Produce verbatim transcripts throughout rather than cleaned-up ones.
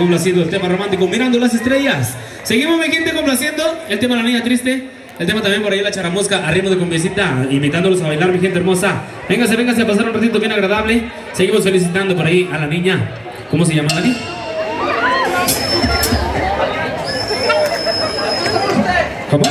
complaciendo el tema romántico, Mirando las Estrellas. Seguimos, mi gente, complaciendo el tema La Niña Triste. El tema también por ahí La Charamusca, a ritmo de cumbiecita, invitándolos a bailar, mi gente hermosa. Véngase, véngase a pasar un ratito bien agradable. Seguimos felicitando por ahí a la niña. ¿Cómo se llama, Dani? ¿Cómo?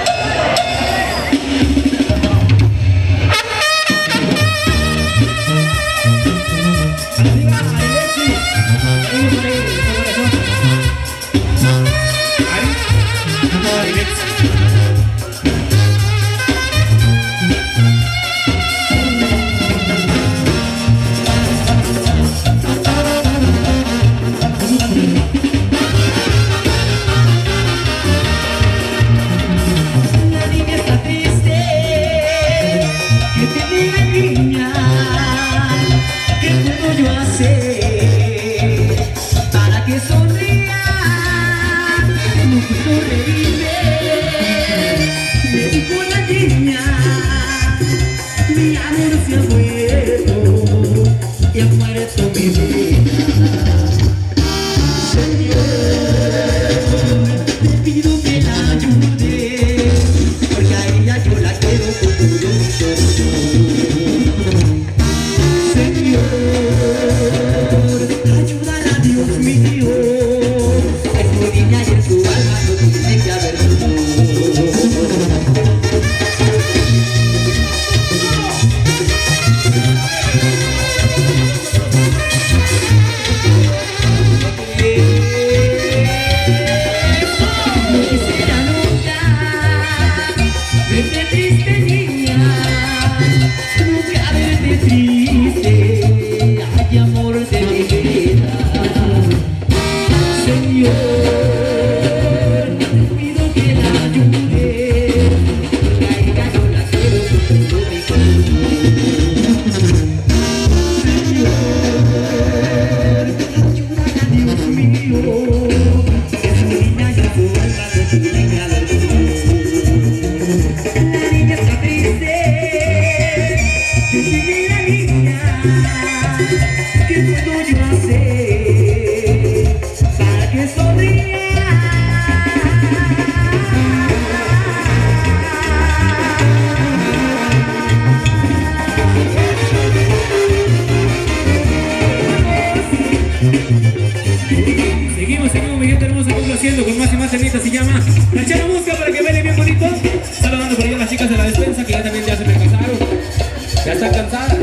Con más y más temitas, se llama La Charamusca, para que baile bien bonito. Saludando por ahí a las chicas de la despensa, que ya también ya se me cansaron. Ya están cansadas.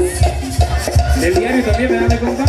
Del diario también, me dan de compa.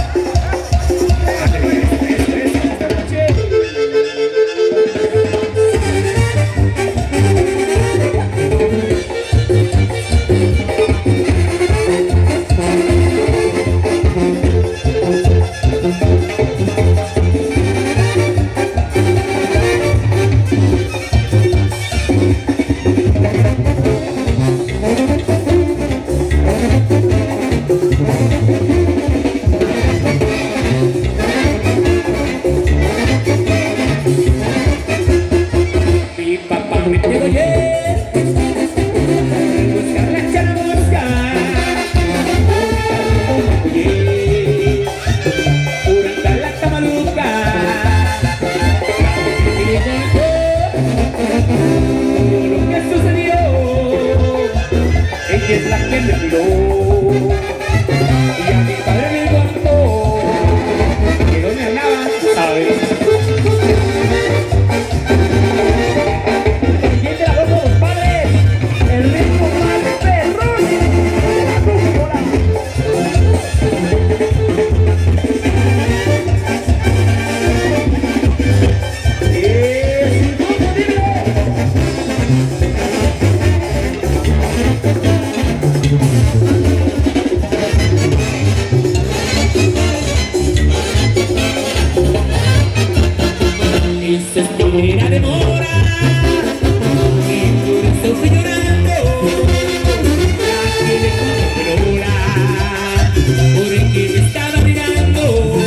Era demora y por eso fui llorando, que de como llora, porque me estaba mirando,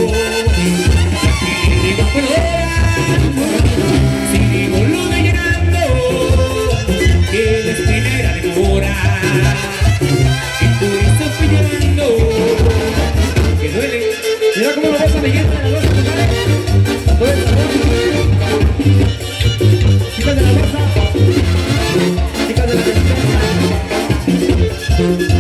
que de como llora, sigo luna llorando, que la espina era demora, y por eso fui llorando, que duele. Mira cómo lo vas a leer,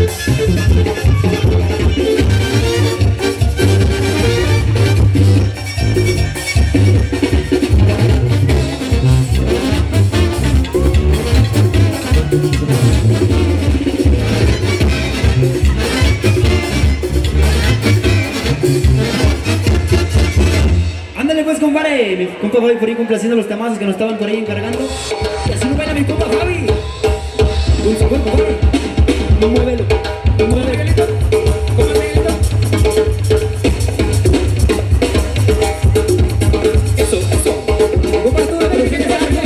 Ándale pues, compadre, mi compa Fabi por ahí complaciendo los tamazos que nos estaban por ahí encargando. Y así no baila mi compa Fabi. Dulce cuerpo, Fabi. No muévelo, no muévelo, Miguelito. ¿Cómo es, Miguelito? Eso, eso. Compa, tú, dale, que te va a hacer,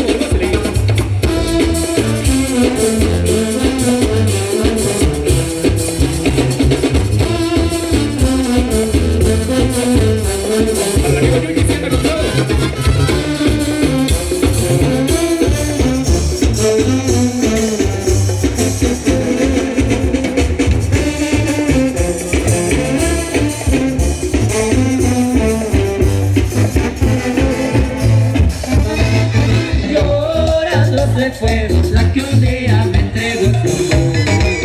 fue la que un día me entregó su amor.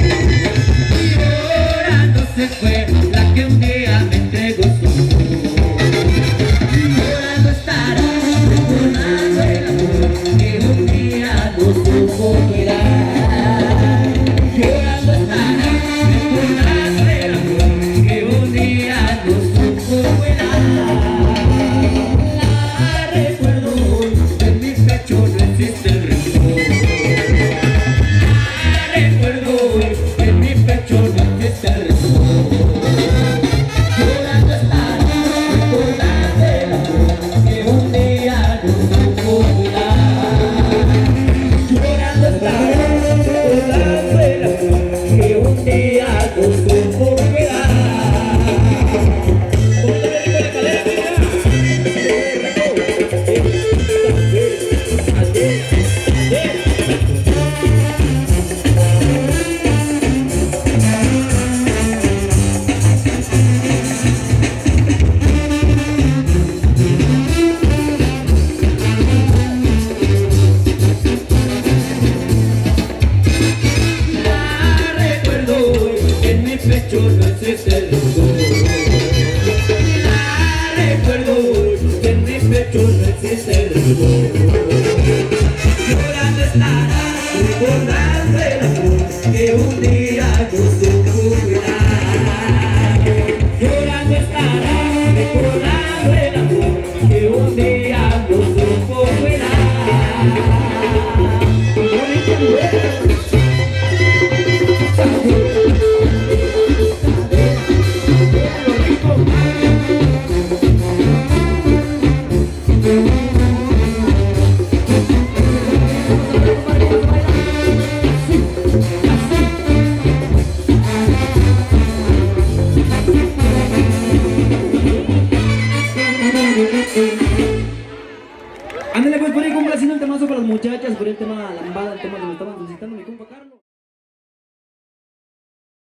Llorando se fue la que un día me entregó su amor. Llorando estará recordando el amor que un día no supo cuidar. Llorando estará recordando el amor que un día no supo cuidar. La recuerdo hoy, en mi pecho no existe el rencor. Pecho no existe el dolor. La recuerdo hoy, que en mi pecho no existe el dolor. Llorando estará, recordando el amor que un día yo supo cuidar. Llorando estará, recordando el amor que un día yo supo cuidar. Ándale pues por ahí complaciendo el temazo para las muchachas, por el tema lambada, el tema que me estaban solicitando mi compa Carlos.